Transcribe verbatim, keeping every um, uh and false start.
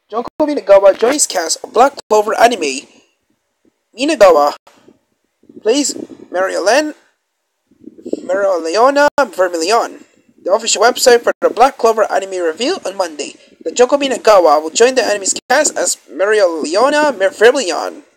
Junko Minagawa joins cast of Black Clover anime. Minagawa plays Mereoleona Mereoleona Vermillion. The official website for the Black Clover anime revealed on Monday that Junko Minagawa will join the anime's cast as Mereoleona Vermillion.